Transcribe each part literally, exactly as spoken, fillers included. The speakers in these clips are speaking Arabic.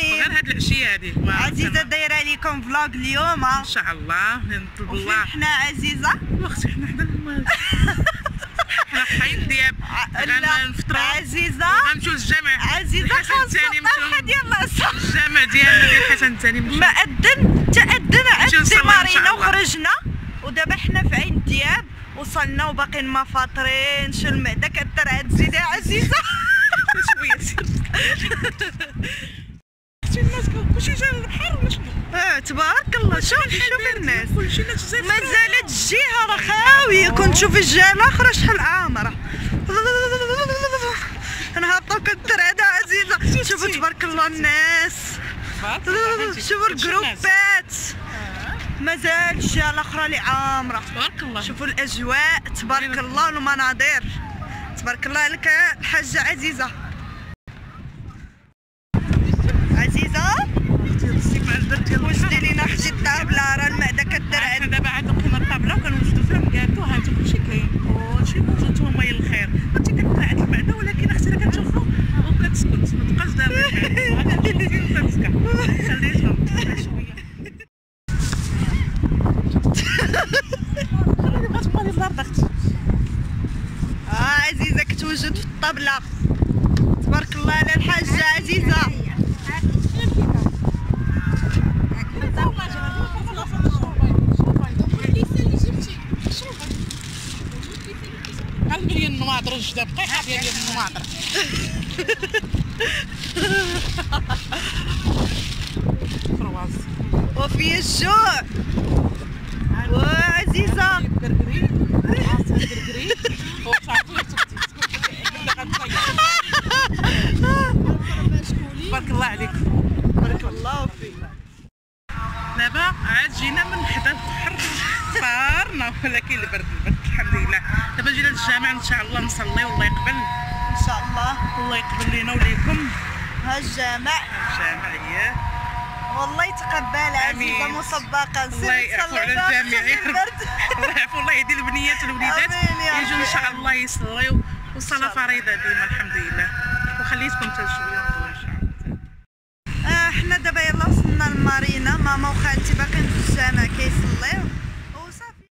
الرحيم. غير هاد العشيه هادي عزيزه دايره لكم فلوغ اليوم ان شاء الله. نطلب الله. وفين حنا عزيزه؟ واختي حنا حنا حنا في حي دياب غنفطروا عزيزه غنمشيو للجامع. عزيزه خاصه واحد يلا الجامع ديالنا ديال الحسن الثاني. ما اذن تاذن عندي مارينا وخرجنا ودابا حنا في عين دياب وصلنا وباقيين ما فاطرين. شو المعده كترعد زيدي عزيزه شويه شتي الناس كلشي جا للبحر ولا شنو؟ اه تبارك الله. شوف شوف الناس كلشي ناس زي مازالت الجهه راه خاويه. كنت شوف الجهه الاخرى شحال عامره. انا هابطه كترعد عزيزه. شوفوا تبارك الله الناس. شوفوا الجروبات مازال الجهه الاخرى اللي عامره. تبارك الله. شوفوا الاجواء تبارك الله والمناظر تبارك الله عليك الحاجه عزيزه. عزيزه واش ديري لنا حتى الطابله راه المعده كترعد. حنا دابا عاد لقينا الطابله وكنوجدوا فيها مكاتو. ها انتم كلشي كاين كلشي موجود هما هي الخير. انت كترعد المعده ولكن اختي راه كتشوفوا وكتسكت ما تبقاش دابا كتشوفي وكتسكت. خليتهم شويه. بغات مالي الارض اختي. اه عزيزه كتوجد في الطابله تبارك الله على الحاجه عزيزه. قال لي النواطر الجدا بقيحه ديال النواطر. فرواز وفي الجوع وعزيزه كركري عاصه كركري وصافي سكتي تبارك الله عليك. بارك الله فيك. دابا عاد جينا من حدا البحر فطارنا ولكن البرد البرد الحمد لله. دابا جينا للجامع ان شاء الله نصلي والله يقبل ان شاء الله. الله يقبل لينا وليكم. ها الجامع الجامع هي والله يتقبل عزيزه مسبقا. الله يعفو على الجميع. الله يعفو الله يهدي البنيات والوليدات يجوا ان شاء الله يصليو والصلاه فريضه ديما الحمد لله. وخليتكم حتى شويه ندوزو ان شاء الله. آه حنا دابا يلا وصلنا لمارينا. ماما وخالتي باقيين في الجامع كيصليو وصافي.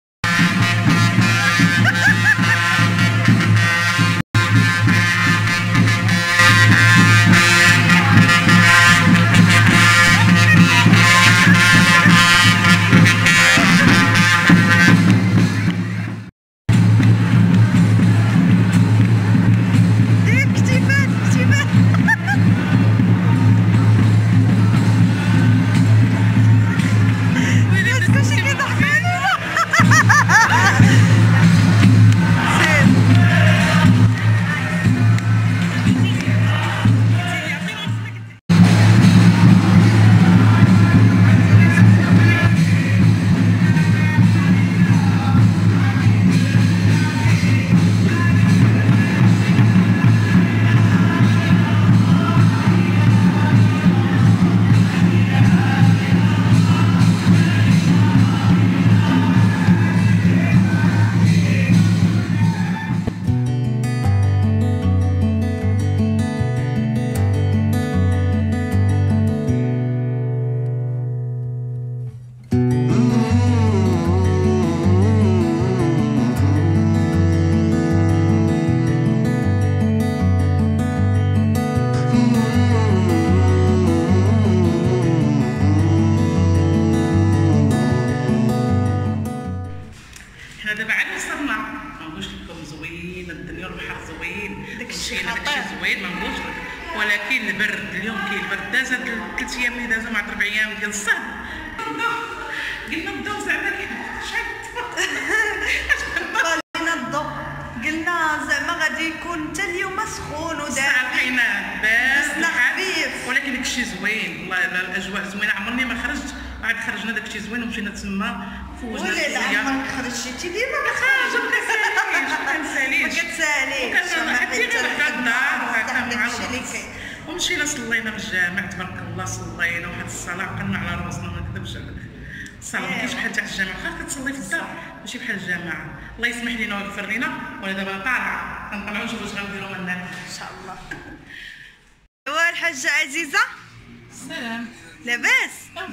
زوين ما نقولش لك، ولكن البرد اليوم كاين البرد داز هاد ثلاث ايام اللي دازو مع اربع ايام ديال الصهد قلنا نبداو زعما قلنا الضو قلنا زعما غادي يكون حتى اليوم سخون ودافي لقينا بارد خفيف، ولكن داكشي زوين والله الاجواء زوينه. عمرني ما خرجت عاد خرجنا داكشي زوين ومشينا تما فوجنا شويه. ولا عمرك خرجتي ديما كتخرج ما كنساليش ما كتساليش حتى هكا الدار وهكا مع الرقص. ومشينا صلينا في الجامع تبارك الله، صلينا واحد الصلاه عقلنا على راسنا ما نكذبش عليك. الصلاه ما كاينش بحال تاع الجامع، واخا كتصلي في الدار ماشي بحال الجامع. الله يسمح لينا ويغفر لينا. وانا دابا طالعه كنطلعوا نشوفوا واش غنديروا من هنا ان شاء الله. ايوا الحاجه عزيزه السلام لاباس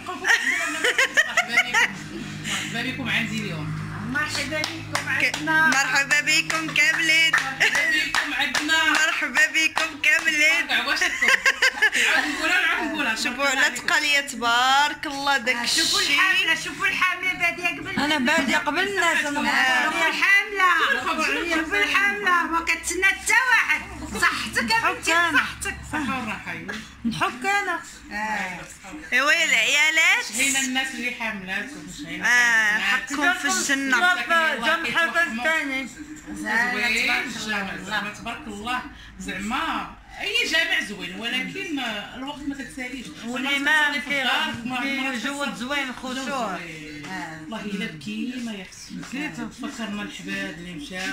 مرحبا بكم عندي اليوم. مرحبا بكم عندنا. مرحبا بكم كاملين. مرحبا بكم عندنا. مرحبا بكم كاملين. عواشتكم. نعاود نقولها نعاود نقولها. شوفوا على تقاليه تبارك الله داك الشيء. شوفوا الحامله شوفوا الحامله باديه قبل. انا باديه قبل الناس. انا شوفوا الحامله شوفوا الحامله ما كتسنى حتى واحد. صحتك يا بنتي صحتك. صحة والراحة. نحك انا. ايوا يا العيالات شهينا الناس اللي حاملات وشهينا اه حقكم في الجنه. جنب حسن ثاني. زوين زعما تبارك الله. زعما اي جامع زوين ولكن الوقت ما تتساليش. والامام كيجود زوين خشوع. والله الا بكي ما يحسن. تفكرنا الحباد اللي مشاو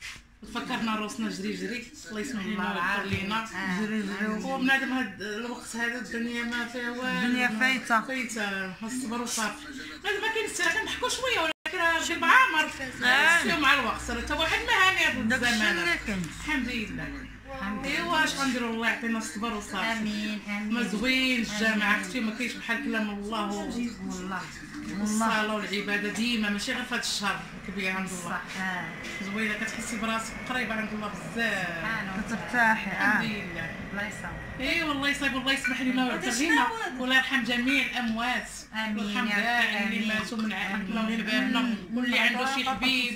تفكرنا روسنا جري جري. الله يسمح لنا ويغفر لينا. جري جري. وبنادم هاد الوقت هذا الدنيا ما فيها والو. الدنيا فايته فايته. الصبر وصافي. ما كاين الساعه كنضحكوا شويه ولكن شي بعامر نسيو مع الوقت. صار حتى واحد ما هاني هذا الزمان. الحمد لله. ايوا اش غنديروا الله يعطينا الصبر وصافي. امين امين. ما زوين الجامع اختي ما كاينش بحال كلام الله والله والصلاه والعباده ديما ماشي غير في هذا الشهر كبير عند الله. اه زوينه كتحسي براسك قريبه عند الله بزاف. ترتاحي. الحمد لله. الله يصاوب. اي والله يصايب والله يسمح لنا ويغفر لنا والله يرحم جميع الاموات. امين ويرحم كاع اللي ماتوا من عائلتنا وغير بالنا واللي عنده شي حبيب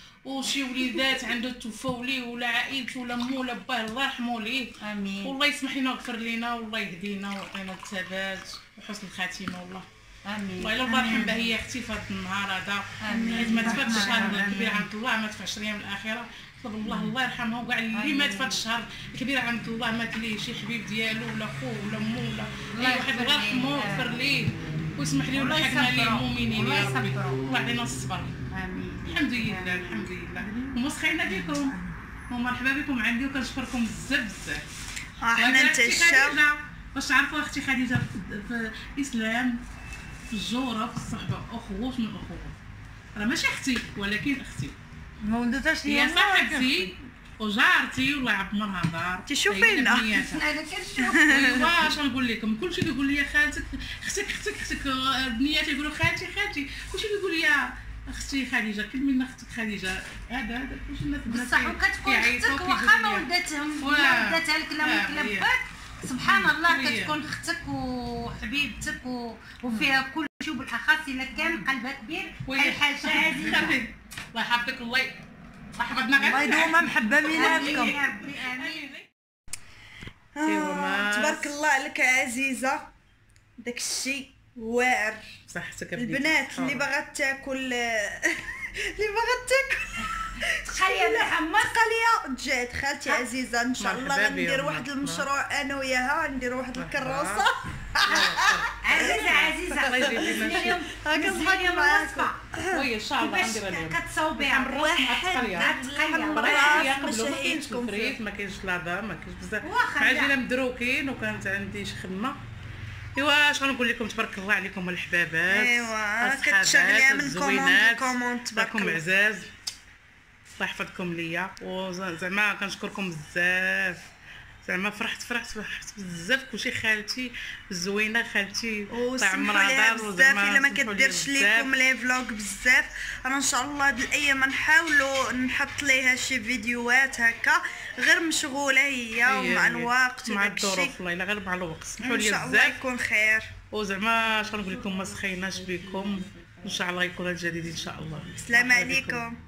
وشي وليدات عنده توفاو ليه ولا عائلته ولا مو ولا باه الله يرحمو ليه. امين. والله يسمح لنا ويغفر لنا والله يهدينا ويعطينا الثبات وحسن الخاتمه والله. امين. والله الا الله يرحم بها هي اختي في هذا النهار هذا. امين. ما تفاتش الشهر الكبير عند الله ما تفعش الايام الاخره. طلب الله الله يرحمها وكاع اللي مات في هذا الشهر الكبير عند الله مات ليه شي حبيب ديالو ولا خوه ولا مو ولا اي واحد الله يرحمه ويغفر ليه ويسمح ليه ويلحقنا للمؤمنين يا ربي. الله يعطينا الصبر. امين. الحمد لله الحمد لله. ومسخينا بكم ومرحبا بكم عندي وكنشكركم بزاف بزاف. احنا نتعشاو باش تعرفوا اختي خديجه في الاسلام في الجوره في الصحبه اخوات من الاخوه. راه ماشي اختي ولكن اختي. ما ولدتش ليا. هي صاحبتي وجارتي والله عمرها دار. تشوفي لنا. انا كنشوف. ايوا اش غنقول لكم كلشي كيقول لي خالتك اختك اختك اختك بنياتي يقولوا خالتي خالتي كلشي كيقول لي اختي خديجه كلمي لنا اختك خديجه. هذا هذا كلشي الناس بصح وكتكون اختك واخا ما ولدتهم ولا ولدتها لك لا ملك لا باك. سبحان الله كتكون اختك وحبيبتك وفيها كل شيء وبالاخص الا كان قلبها كبير بحال حاجه عزيزه. الله يحفظك الله يحفظنا غير الله يدوم محبه بيناتكم. آه تبارك الله عليك يا عزيزه. داك الشيء واعر. صحتك البنات اللي باغا تاكل اللي باغا تاكل تخيل محمد قاليه جات خالتي عزيزه ان شاء الله غندير واحد المشروع انا وياها ندير واحد الكروسه. عزيزه عزيزه الله يجيب لنا الشيء. هاكا نضحك معاكم. وي ان شاء الله غنديرها اليوم. كتصاوبيها واحد ما كاينش الفريت ما كاينش لادا ما كاينش بزاف عجينه مدروكين وكانت عندي شي خدمه. ايوا اش غنقول لكم تبارك الله عليكم الحبابات. ايوا كتشغليها من كومونت كومونت تبارك راكم عزاز. الله يحفظكم ليا وزعما كنشكركم بزاف. زعما فرحت فرحت فرحت بزاف كلشي خالتي زوينه خالتي طاع عمرها دار بزاف الا ما كديرش ليكم لي فلوغ بزاف. انا ان شاء الله هاد الايام نحاولوا نحط ليها شي فيديوهات هكا غير مشغوله هي ومع الوقت مع الظروف. الله الا غير مع الوقت سمحوا لي بزاف ان شاء الله يكون خير. وزعما اش غنقول لكم ما سخيناش بكم ان شاء الله يكون الجديد ان شاء الله. السلام عليكم.